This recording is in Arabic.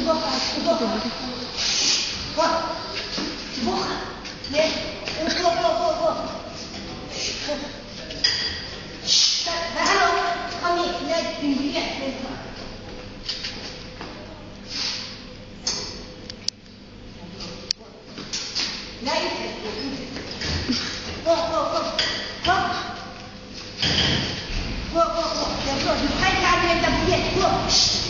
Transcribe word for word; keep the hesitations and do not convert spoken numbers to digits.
过，过，过，过，你，过过过过。来来，hello，康妮，你来领一遍，那个。来一遍，过过过，过，过过过，也过，你拍下面再不变，过。